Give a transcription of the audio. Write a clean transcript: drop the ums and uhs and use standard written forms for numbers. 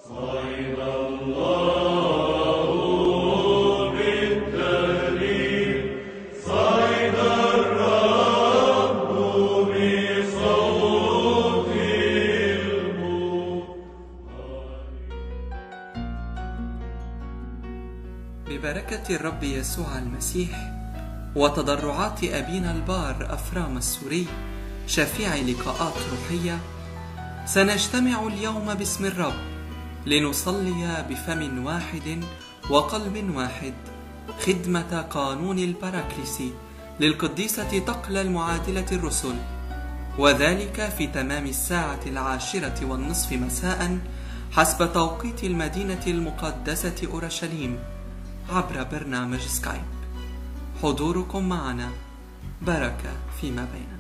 صيد الله بالتهليل، صيد الرب بصوت المطر. ببركة الرب يسوع المسيح وتضرعات أبينا البار أفرام السوري شفيع لقاءات روحية، سنجتمع اليوم باسم الرب لنصلي بفم واحد وقلب واحد خدمة قانون البراكليسي للقديسة تقلى المعادلة الرسل، وذلك في تمام 10:10 مساء حسب توقيت المدينة المقدسة أورشليم عبر برنامج سكايب. حضوركم معنا بركة فيما بيننا.